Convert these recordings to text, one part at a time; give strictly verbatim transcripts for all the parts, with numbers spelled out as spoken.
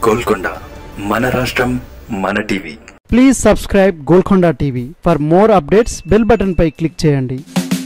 గోల్కొండ మన రాష్ట్రం మన TV. Please subscribe Golconda TV. For more updates bell button పై క్లిక్ చేయండి.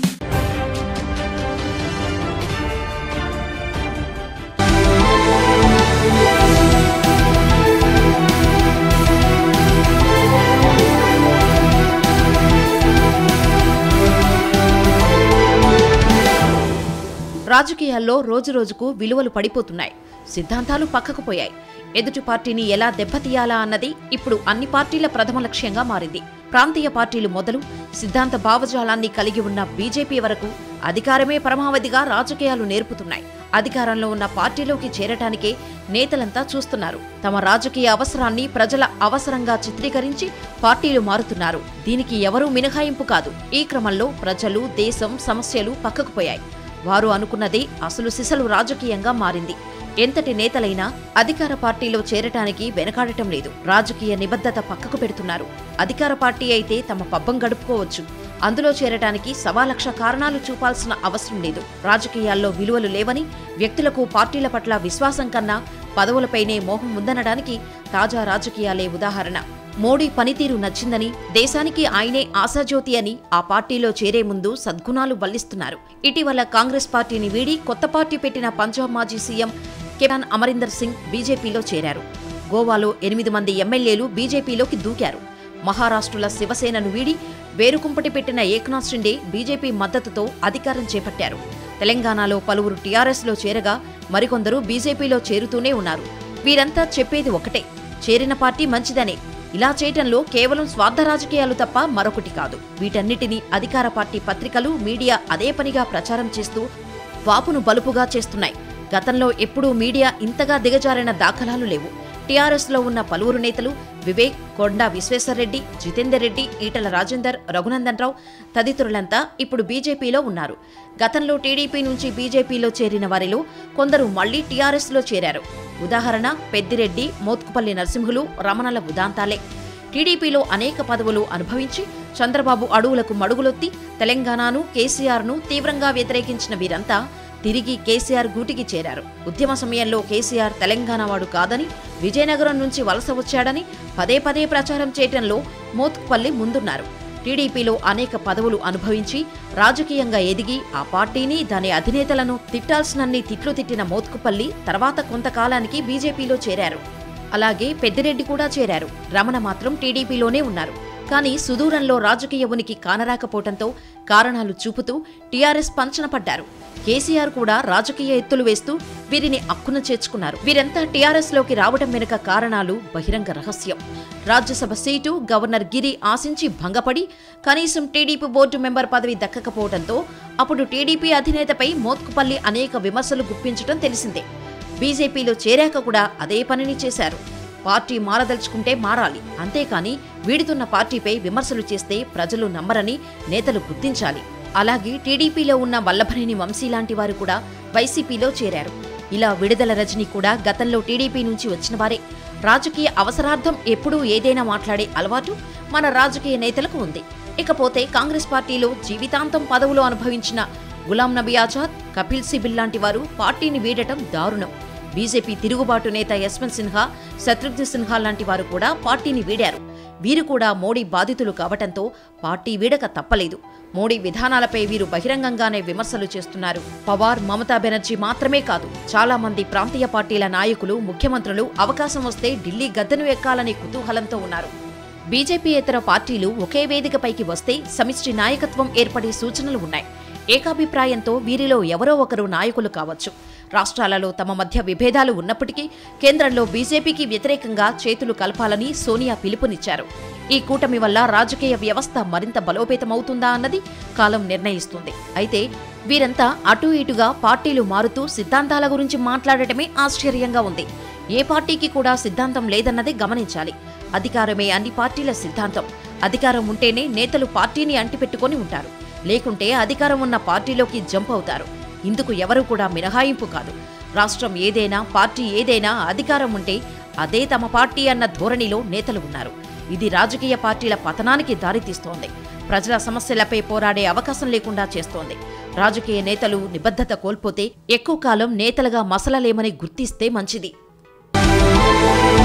రాజకీయాల్లో రోజు రోజుకు విలువలు పడిపోతున్నాయి. సిద్ధాంతాలు పక్కకు పోయాయి. ఎదుటి పార్టీని ఎలా దెబ్బతీయాలా అన్నది ఇప్పుడు అన్ని పార్టీల ప్రథమ లక్ష్యంగా మారింది. ప్రాంతీయ పార్టీలు మొదలు సిద్ధాంత భావజాలాన్ని కలిగి ఉన్న బీజేపీ వరకు అధికారమే పరమావధిగా రాజకీయాలు నేర్పుతున్నాయి. అధికారంలో ఉన్న పార్టీలోకి చేరటానికే నేతలంతా చూస్తున్నారు. తమ రాజకీయ అవసరాన్ని ప్రజల అవసరంగా చిత్రీకరించి పార్టీలు మారుతున్నారు. దీనికి ఎవరూ మినహాయింపు కాదు. ఈ క్రమంలో ప్రజలు, దేశం, సమస్యలు పక్కకు పోయాయి. వారు అనుకున్నదే అసలు సిసలు రాజకీయంగా మారింది. ఎంతటి నేతలైనా అధికార పార్టీలో చేరటానికి వెనకాడటం లేదు. రాజకీయ నిబద్ధత పక్కకు పెడుతున్నారు. అధికార పార్టీ అయితే తమ పబ్బం గడుపుకోవచ్చు. అందులో చేరటానికి సవా లక్ష కారణాలు చూపాల్సిన అవసరం లేదు. రాజకీయాల్లో విలువలు లేవని, వ్యక్తులకు పార్టీల పట్ల విశ్వాసం కన్నా పదవులపైనే మోహం ఉందనడానికి తాజా రాజకీయాలే ఉదాహరణ. మోడీ పనితీరు నచ్చిందని, దేశానికి ఆయనే ఆశాజ్యోతి అని ఆ పార్టీలో చేరే ముందు సద్గుణాలు వల్లిస్తున్నారు. ఇటీవల కాంగ్రెస్ పార్టీని వీడి కొత్త పార్టీ పెట్టిన పంజాబ్ మాజీ సీఎం కెప్టెన్ అమరీందర్ సింగ్ బీజేపీలో చేరారు. గోవాలో ఎనిమిది మంది ఎమ్మెల్యేలు బీజేపీలోకి దూకారు. మహారాష్ట్రల శివసేనను వీడి వేరుకుంపటి పెట్టిన ఏక్నాథ్ షిండే బీజేపీ మద్దతుతో అధికారం చేపట్టారు. తెలంగాణలో పలువురు టీఆర్ఎస్లో చేరగా మరికొందరు బీజేపీలో చేరుతూనే ఉన్నారు. వీరంతా చెప్పేది ఒకటే, చేరిన పార్టీ మంచిదనే. ఇలా చేయటంలో కేవలం స్వార్థ రాజకీయాలు తప్ప మరొకటి కాదు. వీటన్నిటినీ అధికార పార్టీ పత్రికలు, మీడియా అదే పనిగా ప్రచారం చేస్తూ వాపును బలుపుగా చేస్తున్నాయి. గతంలో ఎప్పుడూ మీడియా ఇంతగా దిగజారిన దాఖలాలు లేవు. టీఆర్ఎస్లో ఉన్న పలువురు నేతలు వివేక్, కొండా విశ్వేశ్వర్రెడ్డి, జితేందర్ రెడ్డి, ఈటల రాజేందర్, రఘునందన్ రావు తదితరులంతా ఇప్పుడు బీజేపీలో ఉన్నారు. గతంలో టీడీపీ నుంచి బీజేపీలో చేరిన వారిలో కొందరు మళ్లీ టీఆర్ఎస్లో చేరారు. ఉదాహరణ పెద్దిరెడ్డి, మోత్కుపల్లి నరసింహులు, రమణల ఉదాంతాలే. టీడీపీలో అనేక పదవులు అనుభవించి చంద్రబాబు అడుగులకు మడుగులొత్తి తెలంగాణను, కేసీఆర్ను తీవ్రంగా వ్యతిరేకించిన వీరంతా తిరిగి కేసీఆర్ గూటికి చేరారు. ఉద్యమ సమయంలో కేసీఆర్ తెలంగాణవాడు కాదని, విజయనగరం నుంచి వలస వచ్చాడని పదే పదే ప్రచారం చేయటంలో మోత్కుపల్లి ముందున్నారు. టీడీపీలో అనేక పదవులు అనుభవించి రాజకీయంగా ఎదిగి ఆ పార్టీని, దాని అధినేతలను తిట్టాల్సినన్ని తిట్లు తిట్టిన మోత్కుపల్లి తర్వాత కొంతకాలానికి బీజేపీలో చేరారు. అలాగే పెద్దిరెడ్డి కూడా చేరారు. రమణ మాత్రం టీడీపీలోనే ఉన్నారు. కానీ సుదూరంలో రాజకీయ ఉనికి కానరాకపోవడంతో కారణాలు చూపుతూ టీఆర్ఎస్ పంచన పడ్డారు. కేసీఆర్ కూడా రాజకీయ ఎత్తులు వేస్తూ వీరిని అక్కున చేర్చుకున్నారు. వీరంతా టీఆర్ఎస్ లోకి రావడం వెనుక కారణాలు బహిరంగ రహస్యం. రాజ్యసభ సీటు గవర్నర్ గిరి ఆశించి భంగపడి కనీసం టీడీపీ బోర్డు మెంబర్ పదవి దక్కకపోవడంతో అప్పుడు టీడీపీ అధినేతపై మోత్కుపల్లి అనేక విమర్శలు గుప్పించడం తెలిసిందే. బీజేపీలో చేరాక కూడా అదే పనిని చేశారు. పార్టీ మారదలుచుకుంటే మారాలి, అంతేకాని వీడుతున్న పార్టీపై విమర్శలు చేస్తే ప్రజలు నమ్మరని నేతలు గుర్తించాలి. అలాగే టీడీపీలో ఉన్న వల్లభనేని వంశీ లాంటి వారు కూడా వైసీపీలో చేరారు. ఇలా విడుదల రజని కూడా గతంలో టీడీపీ నుంచి వచ్చిన వారే. రాజకీయ అవసరార్థం ఎప్పుడూ ఏదైనా మాట్లాడే అలవాటు మన రాజకీయ నేతలకు ఉంది. ఇకపోతే కాంగ్రెస్ పార్టీలో జీవితాంతం పదవులు అనుభవించిన గులాం నబీ ఆజాద్, కపిల్ సిబిల్ లాంటి వారు పార్టీని వీడటం దారుణం. బీజేపీ తిరుగుబాటు నేత యశ్వంత్ సిన్హా, శత్రుఘ్న సిన్హా లాంటి వారు కూడా పార్టీని వీడారు. వీరు కూడా మోడీ బాధితులు కావటంతో పార్టీ వీడక తప్పలేదు. మోడీ విధానాలపై వీరు బహిరంగంగానే విమర్శలు చేస్తున్నారు. పవార్, మమతా బెనర్జీ మాత్రమే కాదు, చాలా మంది ప్రాంతీయ పార్టీల నాయకులు, ముఖ్యమంత్రులు అవకాశం వస్తే ఢిల్లీ గద్దెను ఎక్కాలనే కుతూహలంతో ఉన్నారు. బీజేపీయేతర పార్టీలు ఒకే వేదికపైకి వస్తే సమిష్టి నాయకత్వం ఏర్పడే సూచనలు ఉన్నాయి. ఏకాభిప్రాయంతో వీరిలో ఎవరో ఒకరు నాయకులు కావచ్చు. రాష్ట్రాలలో తమ మధ్య విభేదాలు ఉన్నప్పటికీ కేంద్రంలో బీజేపీకి వ్యతిరేకంగా చేతులు కలపాలని సోనియా పిలుపునిచ్చారు. ఈ కూటమి వల్ల రాజకీయ వ్యవస్థ మరింత బలోపేతమవుతుందా అన్నది కాలం నిర్ణయిస్తుంది. అయితే వీరంతా అటూ ఇటుగా పార్టీలు మారుతూ సిద్ధాంతాల గురించి మాట్లాడటమే ఆశ్చర్యంగా ఉంది. ఏ పార్టీకి కూడా సిద్ధాంతం లేదన్నదే గమనించాలి. అధికారమే అన్ని పార్టీల సిద్ధాంతం. అధికారం ఉంటేనే నేతలు పార్టీని అంటిపెట్టుకొని ఉంటారు. లేకుంటే అధికారం ఉన్న పార్టీలోకి జంప్ అవుతారు. ఇందుకు ఎవరూ కూడా మినహాయింపు కాదు. రాష్ట్రం ఏదైనా, పార్టీ ఏదైనా అధికారం ఉంటే అదే తమ పార్టీ అన్న ధోరణిలో నేతలు ఉన్నారు. ఇది రాజకీయ పార్టీల పతనానికి దారితీస్తోంది. ప్రజల సమస్యలపై పోరాడే అవకాశం లేకుండా చేస్తోంది. రాజకీయ నేతలు నిబద్ధత కోల్పోతే ఎక్కువ కాలం నేతలుగా మసలలేమని గుర్తిస్తే మంచిది.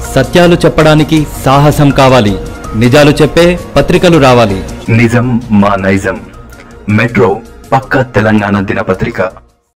సత్యాలు చెప్పడానికి సాహసం కావాలి. నిజాలు చెప్పే పత్రికలు రావాలి. నిజం మా నైజం. మెట్రో పక్క తెలంగాణ దినపత్రిక.